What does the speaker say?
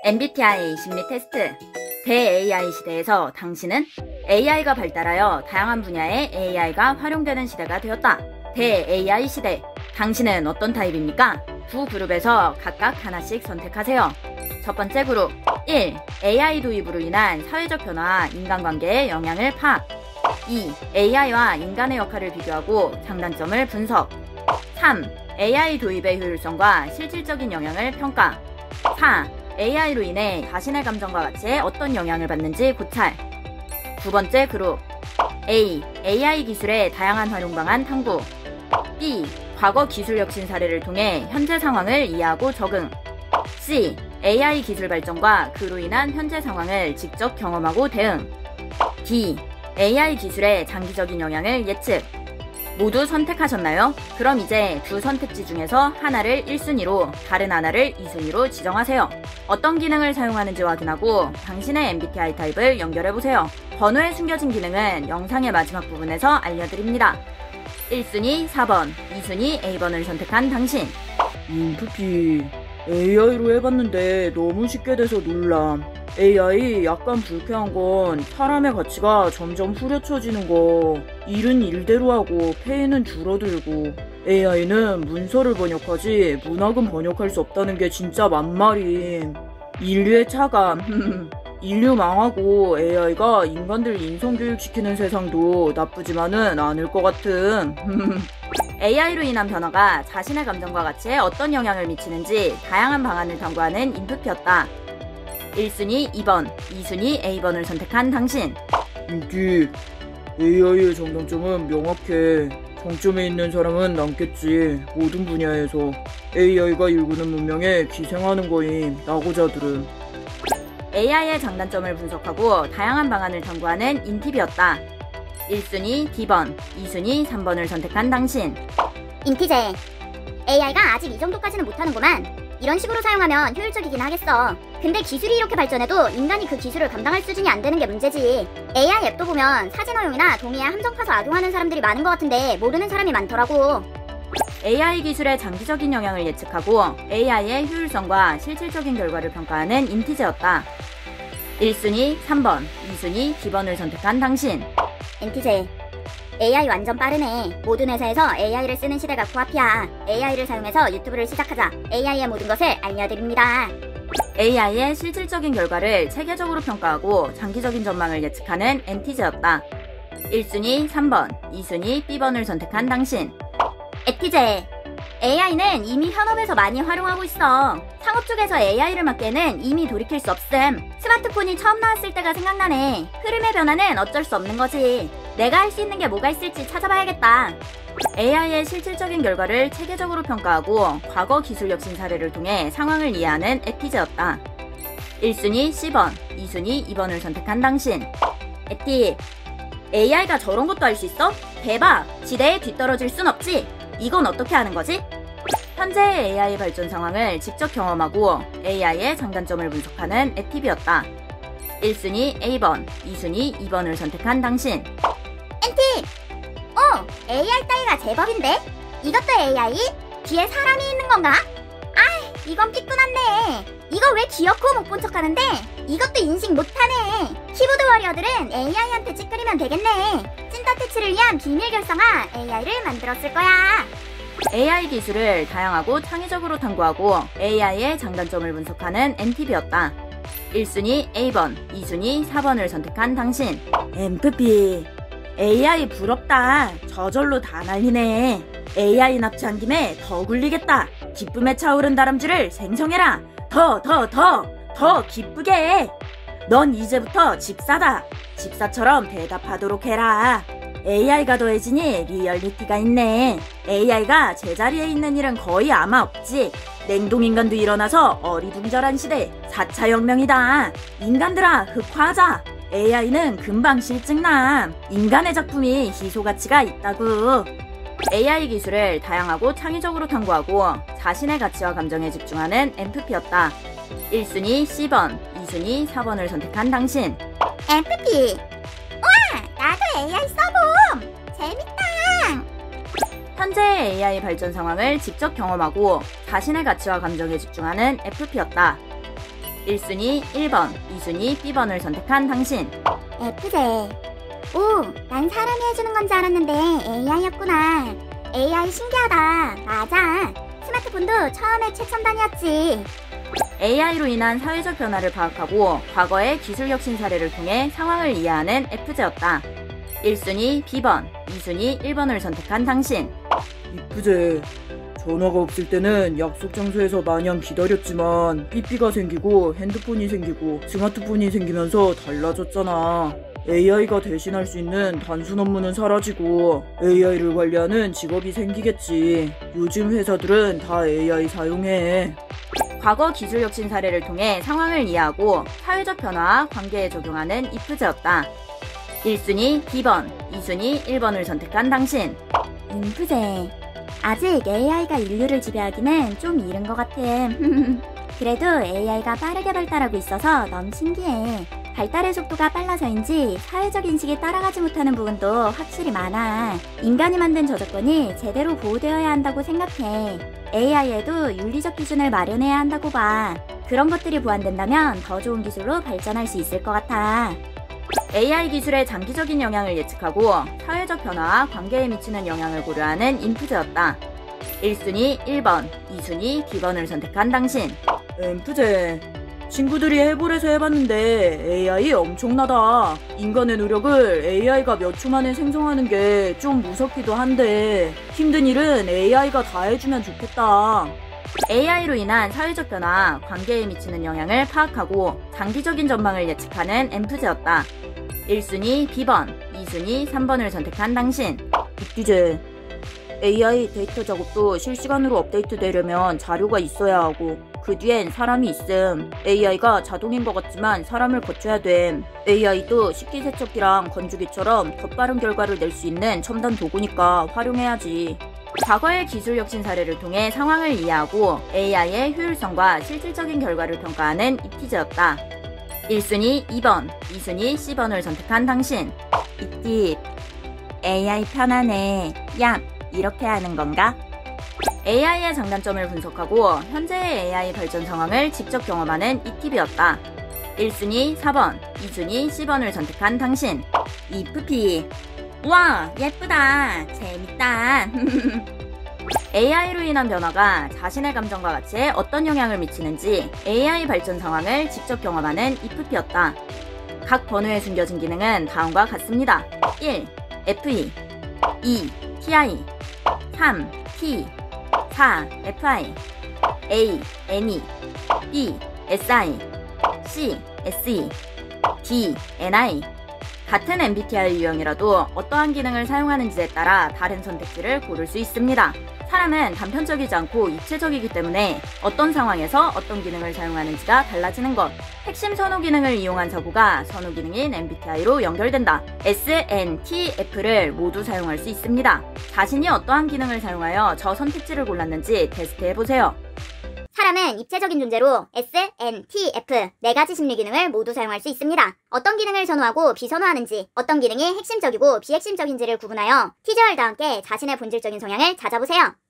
MBTI 심리 테스트. 대-AI 시대에서 당신은 AI가 발달하여 다양한 분야의 AI가 활용되는 시대가 되었다. 대-AI 시대. 당신은 어떤 타입입니까? 두 그룹에서 각각 하나씩 선택하세요. 첫 번째 그룹 1. AI 도입으로 인한 사회적 변화와 인간관계의 영향을 파악. 2. AI와 인간의 역할을 비교하고 장단점을 분석. 3. AI 도입의 효율성과 실질적인 영향을 평가. 4. AI로 인해 자신의 감정과 가치에 어떤 영향을 받는지 고찰. 두 번째 그룹 A. AI 기술의 다양한 활용 방안 탐구. B. 과거 기술 혁신 사례를 통해 현재 상황을 이해하고 적응. C. AI 기술 발전과 그로 인한 현재 상황을 직접 경험하고 대응. D. AI 기술의 장기적인 영향을 예측. 모두 선택하셨나요? 그럼 이제 두 선택지 중에서 하나를 1순위로, 다른 하나를 2순위로 지정하세요. 어떤 기능을 사용하는지 확인하고 당신의 MBTI 타입을 연결해보세요. 번호에 숨겨진 기능은 영상의 마지막 부분에서 알려드립니다. 1순위 4번, 2순위 A번을 선택한 당신. 인프피 AI로 해봤는데 너무 쉽게 돼서 놀람. AI 약간 불쾌한 건 사람의 가치가 점점 후려쳐지는 거. 일은 일대로 하고 페이는 줄어들고. AI는 문서를 번역하지 문학은 번역할 수 없다는 게 진짜 만말임. 인류의 차감. 인류 망하고 AI가 인간들 인성교육시키는 세상도 나쁘지만은 않을 것 같음. AI로 인한 변화가 자신의 감정과 가치에 어떤 영향을 미치는지 다양한 방안을 탐구하는 인프피였다. 1순위 2번, 2순위 A번을 선택한 당신. 인기 AI의 장단점은 명확해. 정점에 있는 사람은 남겠지. 모든 분야에서 AI가 일구는 문명에 기생하는 거임. 낙오자들은. AI의 장단점을 분석하고 다양한 방안을 탐구하는 인팁이었다. 1순위 D번, 2순위 3번을 선택한 당신. 인티제 AI가 아직 이 정도까지는 못하는구만. 이런 식으로 사용하면 효율적이긴 하겠어. 근데 기술이 이렇게 발전해도 인간이 그 기술을 감당할 수준이 안 되는 게 문제지. AI 앱도 보면 사진 허용이나 동의에 함정 파서 악용하는 사람들이 많은 것 같은데 모르는 사람이 많더라고. AI 기술의 장기적인 영향을 예측하고 AI의 효율성과 실질적인 결과를 평가하는 인티제였다. 1순위 3번, 2순위 D번을 선택한 당신. 인티제 AI 완전 빠르네. 모든 회사에서 AI를 쓰는 시대가 코앞이야. AI를 사용해서 유튜브를 시작하자. AI의 모든 것을 알려드립니다. AI의 실질적인 결과를 체계적으로 평가하고 장기적인 전망을 예측하는 엔티제였다. 1순위 3번, 2순위 B번을 선택한 당신. 에티제 AI는 이미 현업에서 많이 활용하고 있어. 상업 쪽에서 AI를 맡기에는 이미 돌이킬 수 없음. 스마트폰이 처음 나왔을 때가 생각나네. 흐름의 변화는 어쩔 수 없는 거지. 내가 할 수 있는 게 뭐가 있을지 찾아봐야겠다. AI의 실질적인 결과를 체계적으로 평가하고 과거 기술 혁신 사례를 통해 상황을 이해하는 에티제였다. 1순위 C번, 2순위 2번을 선택한 당신. 에티 AI가 저런 것도 할 수 있어? 대박! 지대에 뒤떨어질 순 없지? 이건 어떻게 하는 거지? 현재의 AI 발전 상황을 직접 경험하고 AI의 장단점을 분석하는 에팁이었다. 1순위 A번, 2순위 2번을 선택한 당신. 엔티! AI 따위가 제법인데? 이것도 AI? 뒤에 사람이 있는 건가? 아이, 이건 삐끗났네. 이거 왜 귀엽고 못 본 척하는데? 이것도 인식 못하네. 키보드 워리어들은 AI한테 찌끄리면 되겠네. 찐따 퇴치를 위한 비밀 결성화 AI를 만들었을 거야. AI 기술을 다양하고 창의적으로 탐구하고 AI의 장단점을 분석하는 엔팁이었다. 1순위 A번, 2순위 4번을 선택한 당신. MFP AI 부럽다. 저절로 다 날리네. AI 납치한 김에 더 굴리겠다. 기쁨에 차오른 다람쥐를 생성해라. 더 기쁘게 해. 넌 이제부터 집사다. 집사처럼 대답하도록 해라. AI가 더해지니 리얼리티가 있네. AI가 제자리에 있는 일은 거의 아마 없지. 냉동인간도 일어나서 어리둥절한 시대. 4차 혁명이다. 인간들아, 흑화하자. AI는 금방 실증남. 인간의 작품이 희소가치가 있다구. AI 기술을 다양하고 창의적으로 탐구하고 자신의 가치와 감정에 집중하는 MFP였다. 1순위 C번, 2순위 4번을 선택한 당신. MFP 우와! 나도 AI 써봄! 재밌다! 현재의 AI 발전 상황을 직접 경험하고 자신의 가치와 감정에 집중하는 FP였다. 1순위 1번, 2순위 B번을 선택한 당신. FJ. 오, 난 사람이 해주는 건 줄 알았는데 AI였구나. AI 신기하다. 맞아. 스마트폰도 처음에 최첨단이었지. AI로 인한 사회적 변화를 파악하고 과거의 기술 혁신 사례를 통해 상황을 이해하는 FJ였다. 1순위 B번, 2순위 1번을 선택한 당신. 이쁘제. 전화가 없을 때는 약속 장소에서 마냥 기다렸지만 삐삐가 생기고 핸드폰이 생기고 스마트폰이 생기면서 달라졌잖아. AI가 대신할 수 있는 단순 업무는 사라지고 AI를 관리하는 직업이 생기겠지. 요즘 회사들은 다 AI 사용해. 과거 기술 혁신 사례를 통해 상황을 이해하고 사회적 변화와 관계에 적용하는 이프제였다. 1순위 B번, 2순위 1번을 선택한 당신. 인프제. 아직 AI가 인류를 지배하기는 좀 이른 것 같음. 그래도 AI가 빠르게 발달하고 있어서 너무 신기해. 발달의 속도가 빨라서인지 사회적 인식이 따라가지 못하는 부분도 확실히 많아. 인간이 만든 저작권이 제대로 보호되어야 한다고 생각해. AI에도 윤리적 기준을 마련해야 한다고 봐. 그런 것들이 보완된다면 더 좋은 기술로 발전할 수 있을 것 같아. AI 기술의 장기적인 영향을 예측하고 사회적 변화와 관계에 미치는 영향을 고려하는 인프제였다. 1순위 1번, 2순위 B번을 선택한 당신. 엠프제. 친구들이 해볼에서 해봤는데 AI 엄청나다. 인간의 노력을 AI가 몇 초 만에 생성하는 게 좀 무섭기도 한데 힘든 일은 AI가 다 해주면 좋겠다. AI로 인한 사회적 변화, 관계에 미치는 영향을 파악하고 장기적인 전망을 예측하는 엠프제였다. 1순위 B번, 2순위 3번을 선택한 당신. 이제 AI 데이터 작업도 실시간으로 업데이트 되려면 자료가 있어야 하고 그 뒤엔 사람이 있음. AI가 자동인 것 같지만 사람을 거쳐야 됨. AI도 식기세척기랑 건조기처럼 더 빠른 결과를 낼 수 있는 첨단 도구니까 활용해야지. 과거의 기술 혁신 사례를 통해 상황을 이해하고 AI의 효율성과 실질적인 결과를 평가하는 이티제였다. 1순위 2번, 2순위 C번을 선택한 당신. 이팁. AI 편하네. 야, 이렇게 하는 건가? AI의 장단점을 분석하고 현재의 AI 발전 상황을 직접 경험하는 이팁이었다. 1순위 4번, 2순위 C번을 선택한 당신. 이프피. 와, 예쁘다. 재밌다. AI로 인한 변화가 자신의 감정과 가치에 어떤 영향을 미치는지 AI 발전 상황을 직접 경험하는 이프피였다. 각 번호에 숨겨진 기능은 다음과 같습니다. 1. FE 2. TI 3. T 4. FI A. NE B. SI C. SE D. NI 같은 MBTI 유형이라도 어떠한 기능을 사용하는지에 따라 다른 선택지를 고를 수 있습니다. 사람은 단편적이지 않고 입체적이기 때문에 어떤 상황에서 어떤 기능을 사용하는지가 달라지는 것. 핵심 선호 기능을 이용한 사고가 선호 기능인 MBTI로 연결된다. S, N, T, F를 모두 사용할 수 있습니다. 자신이 어떠한 기능을 사용하여 저 선택지를 골랐는지 테스트해보세요. 사람은 입체적인 존재로 S, N, T, F 4가지 심리 기능을 모두 사용할 수 있습니다. 어떤 기능을 선호하고 비선호하는지, 어떤 기능이 핵심적이고 비핵심적인지를 구분하여 티저얼과 함께 자신의 본질적인 성향을 찾아보세요.